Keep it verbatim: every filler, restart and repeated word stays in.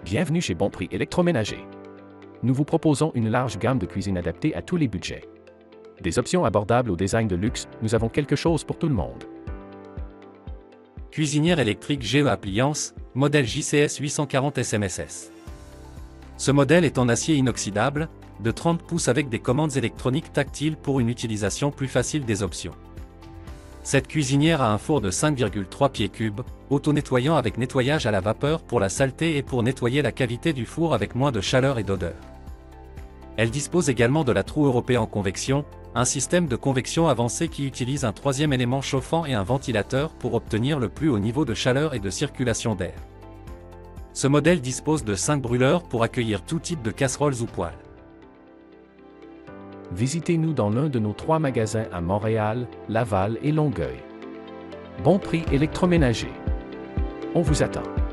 Bienvenue chez Bon Prix Électroménager. Nous vous proposons une large gamme de cuisine adaptée à tous les budgets. Des options abordables au design de luxe, nous avons quelque chose pour tout le monde. Cuisinière électrique G E Appliance, modèle J C S huit cent quarante S M S S. Ce modèle est en acier inoxydable, de trente pouces avec des commandes électroniques tactiles pour une utilisation plus facile des options. Cette cuisinière a un four de cinq virgule trois pieds cubes, auto-nettoyant avec nettoyage à la vapeur pour la saleté et pour nettoyer la cavité du four avec moins de chaleur et d'odeur. Elle dispose également de la troue européen en convection, un système de convection avancé qui utilise un troisième élément chauffant et un ventilateur pour obtenir le plus haut niveau de chaleur et de circulation d'air. Ce modèle dispose de cinq brûleurs pour accueillir tout type de casseroles ou poêles. Visitez-nous dans l'un de nos trois magasins à Montréal, Laval et Longueuil. Bon Prix Électroménager. On vous attend.